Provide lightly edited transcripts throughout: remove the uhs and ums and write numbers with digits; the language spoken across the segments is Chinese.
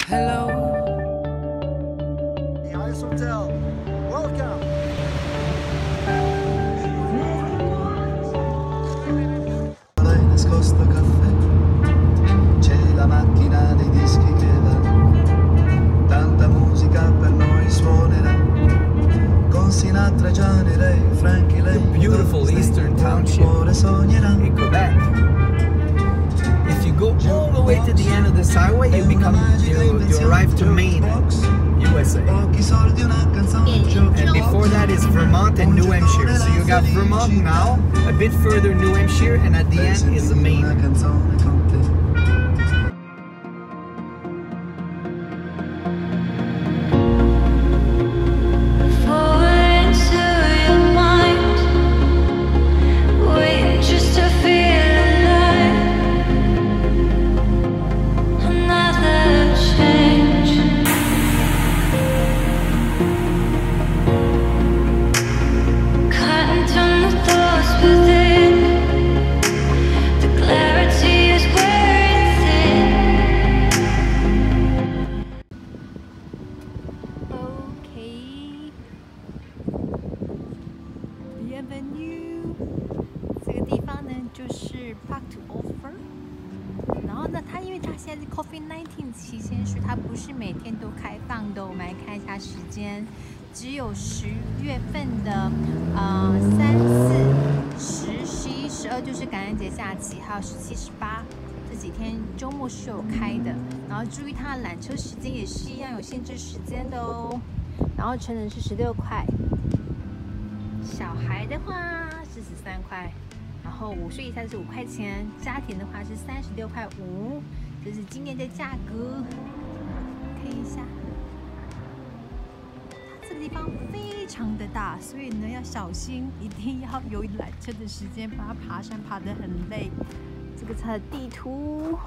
Hello. The Ice Hotel. Welcome. L'hai nascosto caffè, c'è la macchina dei dischi che va, tanta musica per noi suonerà, con Sinatra, Johnny Ray, Frankie Lane, The beautiful Eastern Township in Quebec. If you go all the way to the end of this highway, you arrive to Maine, USA. And before that is Vermont and New Hampshire. So you got Vermont now, a bit further New Hampshire, and at the end is Maine. Bienvenue， 这个地方呢就是 Park to Offer。然后呢，因为它现在是 COVID-19 期间，所以它不是每天都开放的。我们来看一下时间，只有10月份的3、4、10、11、12就是感恩节假期，还有17、18这几天周末是有开的。然后注意它的缆车时间也是一样有限制时间的哦。然后成人是16块。小孩的话是13块，然后5岁以下是5块钱，家庭的话是36块5，这是今年的价格。看一下，它这个地方非常的大，所以呢要小心，一定要有缆车的时间，把它爬山爬得很累。这个是它的地图。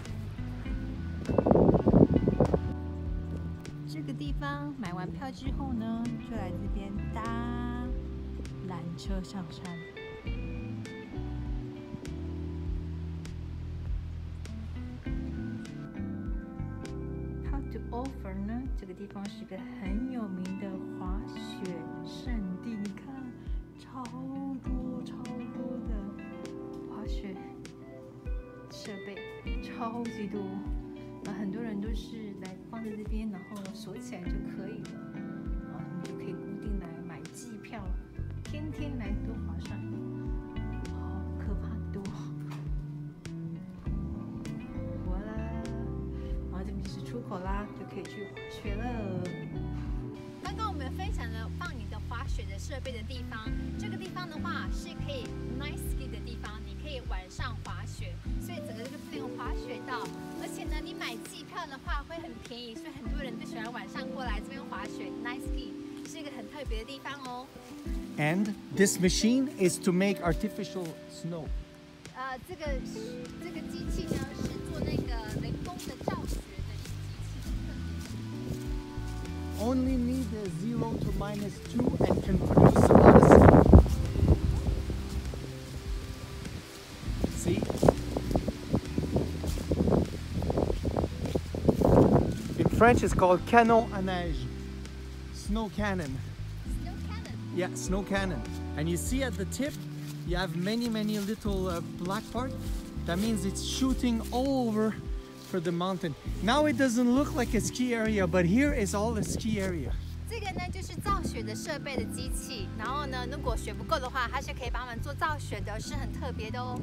这个地方买完票之后呢，就来这边搭缆车上山。Park to Offer 呢，这个地方是个很有名的滑雪圣地。你看，超多的滑雪设备，超级多。很多人都是来放在这边，然后锁起来就可以了。然后你就可以固定来买季票。天天来都划算，好可怕多！完了，然后这边就是出口啦，就可以去滑雪了。刚刚我们分享了放你的滑雪的设备的地方，这个地方的话是可以 night ski 的地方，你可以晚上滑雪，所以整个这个是有滑雪道，而且呢，你买季票的话会很便宜，所以很多人都喜欢晚上过来这边滑雪 night ski， 是一个很特别的地方哦。 And this machine is to make artificial snow. 这个机器呢是做那个人工的造雪的一个机器。 Only need a 0 to -2 and can produce a lot of snow. See? In French it's called canon à neige. Snow cannon. Yeah, snow cannon. And you see at the tip, you have many little black parts. That means it's shooting all over for the mountain. Now it doesn't look like a ski area, but here is all the ski area. 这个呢就是造雪的设备的机器，然后呢，如果雪不够的话，它是可以帮我们做造雪的，是很特别的哦。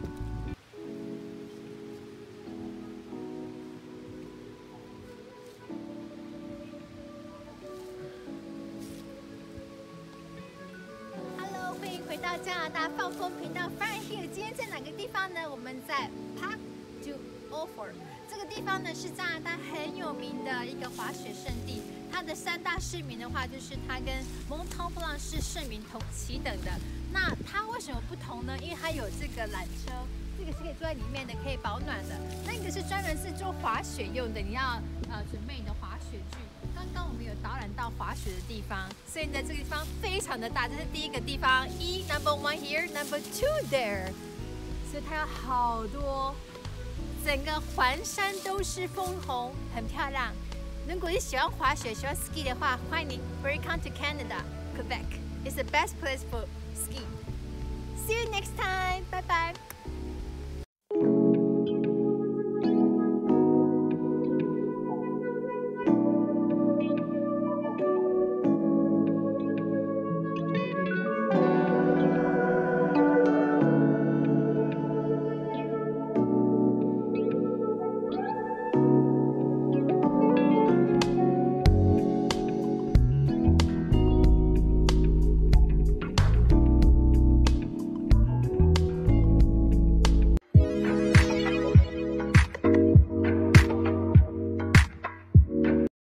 回到加拿大放风频道 Fun Here， 今天在哪个地方呢？我们在 Park to Offer 这个地方呢是加拿大很有名的一个滑雪圣地。它的3大市民的话，就是它跟 Mont Tremblant 是盛名同齐等的。那它为什么不同呢？因为它有这个缆车，这个是可以坐在里面的，可以保暖的。那个是专门是做滑雪用的，你要准备你的滑雪具。刚刚我们有导览到滑雪的地方，所以呢，这个地方非常的大，这是第一个地方。Number 1 here, number 2 there， 所以它有好多整个环山都是枫红，很漂亮。如果你喜欢滑雪、喜欢 ski 的话，欢迎你 Welcome to Canada, Quebec. It's the best place for ski. See you next time. Bye bye.